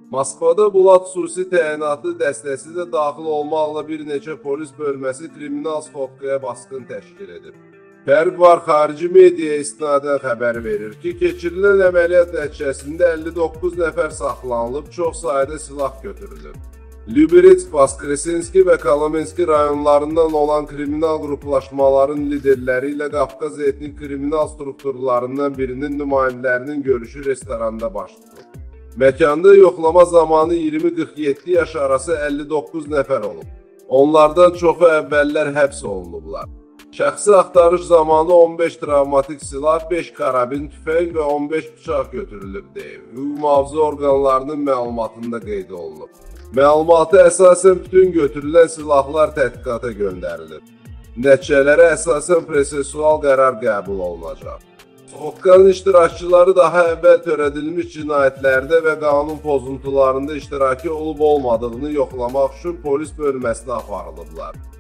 Moskvada Bulat xüsusi təyinatlı dəstəsi də daxil olmaqla bir neçə polis bölməsi kriminal sxotkaya basqın təşkil edib. Fərq var, xarici mediaya istinadən xəbər verir ki, keçirilən əməliyyat nəticəsində 59 nəfər saxlanılıb, çox sayda silah götürülüb. Lyuberets, Voskresenski və Kolomenski rayonlarından olan kriminal qruplaşmaların liderləri ilə Qafqaz etnik kriminal strukturlarından birinin nümayəndələrinin görüşü restoranda baş tutub. Məkanda yoxlama zamanı 20-47 yaş arası 59 nəfər olub. Onlardan çoxu əvvəllər həbs olunublar. Şəxsi axtarış zamanı 15 travmatik silah, 5 karabin, tüfəng və 15 bıçaq götürülüb deyib. Hüquq mühafizə orqanlarının məlumatında qeyd olunub. Məlumata əsasən bütün götürülən silahlar tədqiqata göndərilib. Nəticələrə əsasən prosesual qərar qəbul olunacaq. Sxotkanın iştirakçıları daha əvvəl törədilmiş cinayətlərdə və qanun pozuntularında iştiraki olub-olmadığını yoxlamaq üçün polis bölməsinə aparılıblar.